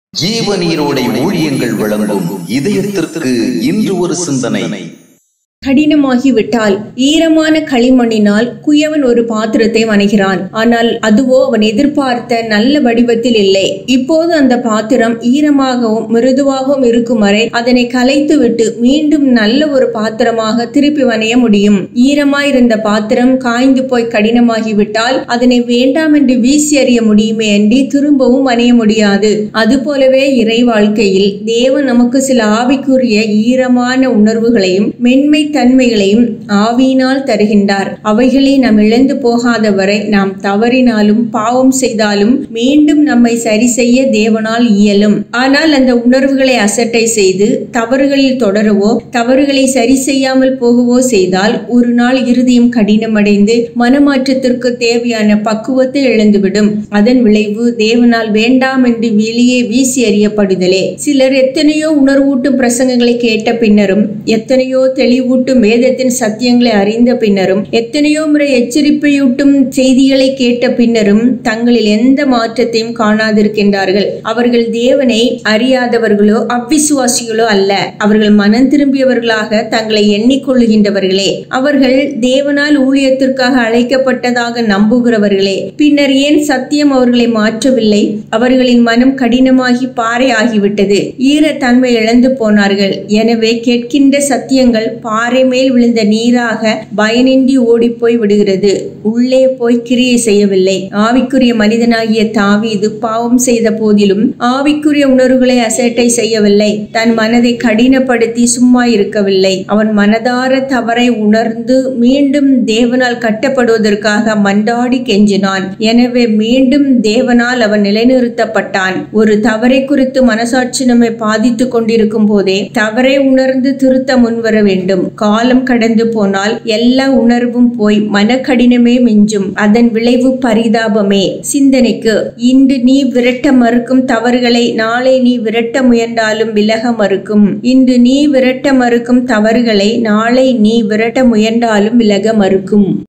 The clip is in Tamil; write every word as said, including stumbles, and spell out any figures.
ஜீவநீரோடை ஊழியங்கள் வழங்கும் இதயத்திற்கு இன்று ஒரு சிந்தனை. கடினமாகிவிட்டால் ஈரமான களிமண்ணினால் குயவன் ஒரு பாத்திரத்தை வணைகிறான். ஆனால் அதுவோ அவன் எதிர்பார்த்த நல்ல வடிவத்தில் இல்லை. இப்போது அந்த பாத்திரம் ஈரமாகவும் மிருதுவாகவும் இருக்கும் வரை அதனை கலைத்து விட்டு மீண்டும் நல்ல ஒரு பாத்திரமாக திருப்பி வணைய முடியும். ஈரமாயிருந்த பாத்திரம் காய்ந்து போய் கடினமாகிவிட்டால் அதனை வேண்டாம் என்று வீசி எறிய முடியுமே அன்றி திரும்பவும் வணைய முடியாது. அதுபோலவே இறை வாழ்க்கையில் தேவன் நமக்கு சில ஆவிக்குரிய ஈரமான உணர்வுகளையும் மென்மை தன்மைகளையும் ஆவியினால் தருகின்றார். அவைகளை நாம் இழந்து போகாத வரை நாம் தவறினாலும் பாவம் செய்தாலும் மீண்டும் நம்மை சரி செய்ய தேவனால் இயலும். ஆனால் அந்த உணர்வுகளை அசட்டை செய்து தவறுகளில் தொடரவோ தவறுகளை சரி செய்யாமல் போகவோ செய்தால் ஒரு நாள் இருதயம் கடினமடைந்து மனமாற்றத்திற்கு தேவையான பக்குவத்தை இழந்துவிடும். அதன் விளைவு தேவனால் வேண்டாம் என்று வெளியே வீசி எறியப்படுதலே. சிலர் எத்தனையோ உணர்வூட்டும் பிரசங்கங்களை கேட்ட பின்னரும் எத்தனையோ தெளிவு வேதத்தின் சத்தியங்களை அறிந்த பின்னரும் எத்தனையோ முறை எச்சரிப்பையூட்டும் செய்திகளை கேட்ட பின்னரும் தங்களில் எந்த மாற்றத்தையும் காணாதிருக்கின்றார்கள். அவர்கள் தேவனை அறியாதவர்களோ அவ்விசுவாசிகளோ அல்ல. அவர்கள் மனம் திரும்பியவர்களாக தங்களை எண்ணிக்கொள்ளுகின்றவர்களே. அவர்கள் தேவனால் ஊழியத்திற்காக அழைக்கப்பட்டதாக நம்புகிறவர்களே. பின்னர் ஏன் சத்தியம் அவர்களை மாற்றவில்லை? அவர்களின் மனம் கடினமாகி பாறை ஆகிவிட்டது. ஈரத்தன்மை இழந்து போனார்கள். எனவே கேட்கின்ற சத்தியங்கள் பாறை மேல் விழுந்த நீராக பயனின்றி ஓடிப்போய் விடுகிறது. உள்ளே போய் கிரியை செய்யவில்லை. ஆவிக்குரிய மனிதனாகிய தாவீது பாவம் செய்த போதிலும் ஆவிக்குரிய உணர்வுகளை அசட்டை செய்யவில்லை. தன் மனதை கடினப்படுத்தி சும்மா இருக்கவில்லை. அவன் மனதார தவறை உணர்ந்து மீண்டும் தேவனால் கட்டப்படுவதற்காக மண்டாடி கெஞ்சினான். எனவே மீண்டும் தேவனால் அவன் நிலைநிறுத்தப்பட்டான். ஒரு தவறை குறித்து மனசாட்சி நம்மை பாதித்துக் கொண்டிருக்கும் போதே தவறை உணர்ந்து திருத்த முன்வர வேண்டும். காலம் கடந்து போனால் எல்லா உணர்வும் போய் மனக்கடினமே மிஞ்சும். அதன் விளைவு பரிதாபமே. சிந்தனைக்கு, இன்று நீ விரட்ட மறுக்கும் தவறுகளை நாளை நீ விரட்ட முயன்றாலும் விலக மறுக்கும். இன்று நீ விரட்ட மறுக்கும் தவறுகளை நாளை நீ விரட்ட முயன்றாலும் விலக மறுக்கும்.